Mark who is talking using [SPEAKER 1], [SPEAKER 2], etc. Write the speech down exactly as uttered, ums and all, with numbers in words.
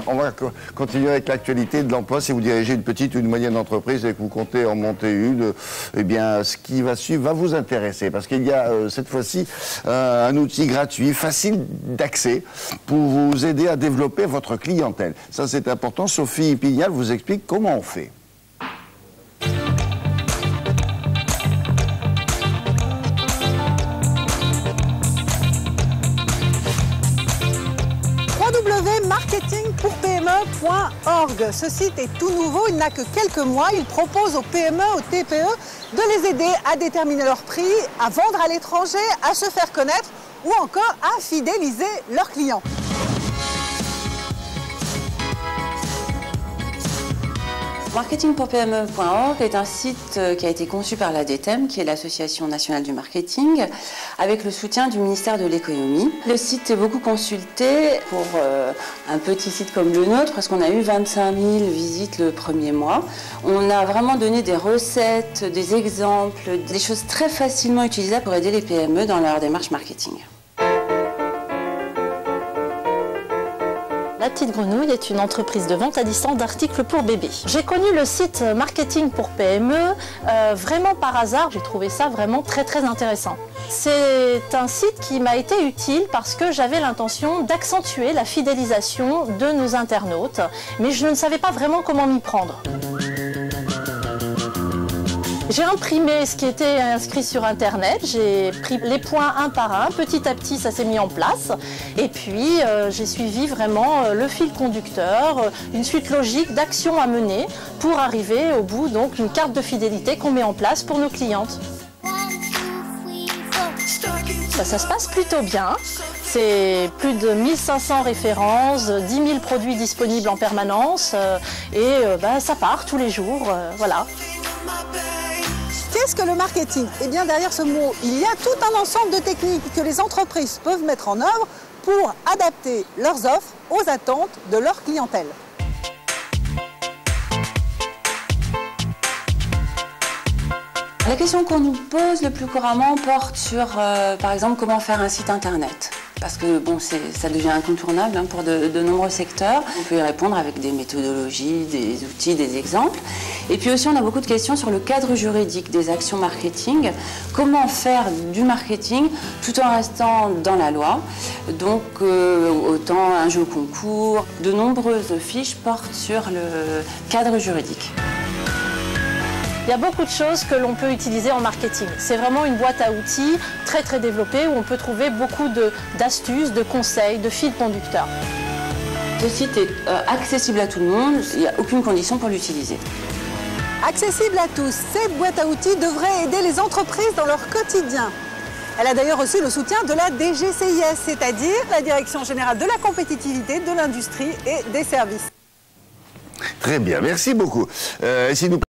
[SPEAKER 1] On va co continuer avec l'actualité de l'emploi. Si vous dirigez une petite ou une moyenne entreprise et que vous comptez en monter une, eh bien, ce qui va suivre va vous intéresser parce qu'il y a euh, cette fois-ci euh, un outil gratuit, facile d'accès pour vous aider à développer votre clientèle. Ça, c'est important. Sophie Pignal vous explique comment on fait.
[SPEAKER 2] w w w point marketing pour P M E point org. Ce site est tout nouveau, il n'a que quelques mois. Il propose aux P M E, aux T P E de les aider à déterminer leur prix, à vendre à l'étranger, à se faire connaître ou encore à fidéliser leurs clients.
[SPEAKER 3] marketing pour P M E point org est un site qui a été conçu par l'A D T E M, qui est l'Association nationale du marketing, avec le soutien du ministère de l'économie. Le site est beaucoup consulté pour euh, un petit site comme le nôtre, parce qu'on a eu vingt-cinq mille visites le premier mois. On a vraiment donné des recettes, des exemples, des choses très facilement utilisables pour aider les P M E dans leur démarche marketing.
[SPEAKER 4] La Petite Grenouille est une entreprise de vente à distance d'articles pour bébés. J'ai connu le site Marketing pour P M E euh, vraiment par hasard. J'ai trouvé ça vraiment très très intéressant. C'est un site qui m'a été utile parce que j'avais l'intention d'accentuer la fidélisation de nos internautes, mais je ne savais pas vraiment comment m'y prendre. J'ai imprimé ce qui était inscrit sur Internet, j'ai pris les points un par un, petit à petit ça s'est mis en place et puis euh, j'ai suivi vraiment euh, le fil conducteur, euh, une suite logique d'actions à mener pour arriver au bout, donc une carte de fidélité qu'on met en place pour nos clientes. Ça, ça se passe plutôt bien, c'est plus de mille cinq cents références, dix mille produits disponibles en permanence euh, et euh, ben, ça part tous les jours, euh, voilà.
[SPEAKER 2] Qu'est-ce que le marketing? Eh bien, derrière ce mot, il y a tout un ensemble de techniques que les entreprises peuvent mettre en œuvre pour adapter leurs offres aux attentes de leur clientèle.
[SPEAKER 3] La question qu'on nous pose le plus couramment porte sur, euh, par exemple, comment faire un site internet. Parce que bon, ça devient incontournable hein, pour de, de nombreux secteurs. On peut y répondre avec des méthodologies, des outils, des exemples. Et puis aussi, on a beaucoup de questions sur le cadre juridique des actions marketing. Comment faire du marketing tout en restant dans la loi. Donc, euh, autant un jeu concours. De nombreuses fiches portent sur le cadre juridique.
[SPEAKER 4] Il y a beaucoup de choses que l'on peut utiliser en marketing. C'est vraiment une boîte à outils très très développée où on peut trouver beaucoup d'astuces, de, de conseils, de fils conducteurs.
[SPEAKER 3] Ce site est euh, accessible à tout le monde, il n'y a aucune condition pour l'utiliser.
[SPEAKER 2] Accessible à tous, cette boîte à outils devrait aider les entreprises dans leur quotidien. Elle a d'ailleurs reçu le soutien de la D G C I S, c'est-à-dire la Direction générale de la compétitivité, de l'industrie et des services.
[SPEAKER 1] Très bien, merci beaucoup. Euh, si nous